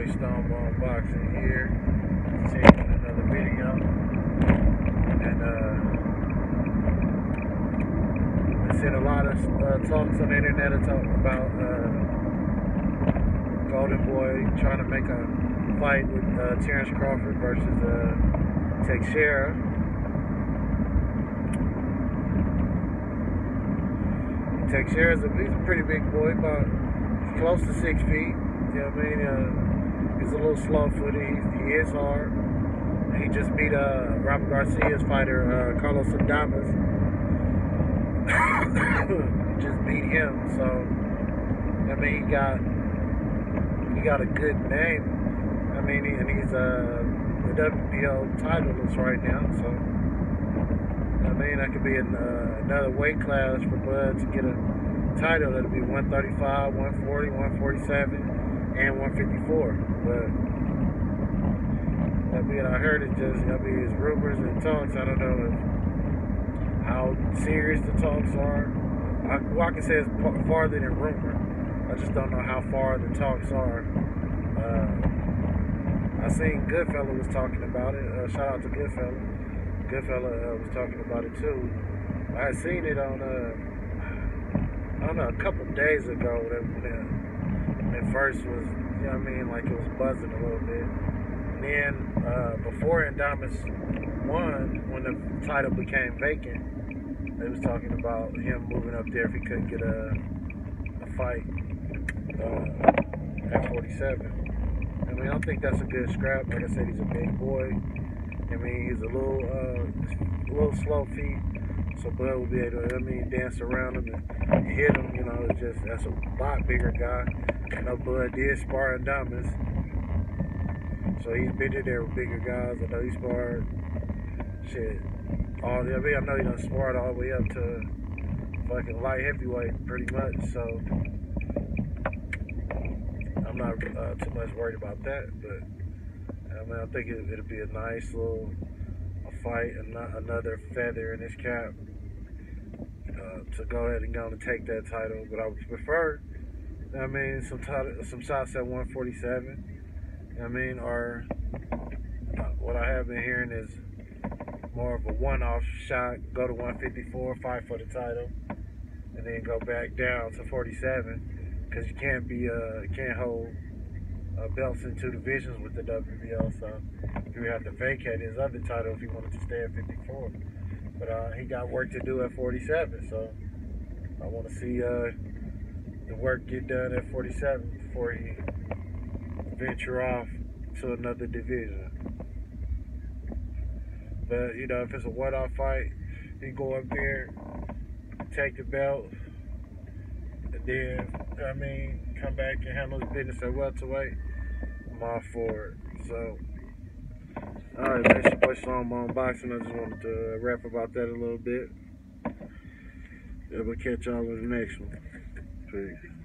boy Stonebone Boxing here, seeing another video, and I seen a lot of talks on the internet about Golden Boy trying to make a fight with Terrence Crawford versus Texeria. Texeria's he's a pretty big boy, about close to 6 feet. You know what I mean? He's a little slow-footed. He is hard. He just beat Robert Garcia's fighter, Carlos Adames. He just beat him. So I mean, he got a good name. I mean, and he's the WBO titleist right now. So I mean, that could be another weight class for Bud to get a title. That'll be 135, 140, 147, and 154. But I mean, I heard it just, I mean, it's rumors and talks. I don't know how serious the talks are. I can say it's farther than rumor. I just don't know how far the talks are. I seen Goodfella was talking about it. Shout out to Goodfella. Goodfella was talking about it too. I had seen it on, I don't know, a couple days ago when it first was, you know what I mean, like it was buzzing a little bit. And then before Adames won, when the title became vacant, they was talking about him moving up there if he couldn't get a fight at 47. I mean, I don't think that's a good scrap. Like I said, he's a big boy. I mean, he's a little slow feet, so Bud will be able to, I mean, dance around him and hit him. You know, it's just, that's a lot bigger guy. I know Bud did spar Adames, so he's been there with bigger guys. I know he sparred shit. I mean, I know he done sparred all the way up to fucking light heavyweight, pretty much. So I'm not too much worried about that, but. I mean, I think it'll be a nice little fight, and another feather in his cap to go ahead and go and take that title. But I would prefer, I mean, some shots at 147. I mean, or what I have been hearing is more of a one-off shot, go to 154, fight for the title, and then go back down to 47, because you can't hold belts in 2 divisions with the WBO, so he would have to vacate his other title if he wanted to stay at 54. But he got work to do at 47, so I want to see the work get done at 47 before he venture off to another division. But you know, if it's a one-off fight, he go up there, take the belt, and then I mean, come back and handle his business at welterweight. I'm all for it. So, alright, man, it's your boy Stonebone Boxing. I just wanted to rap about that a little bit. Yeah, we'll catch y'all in the next one. Peace.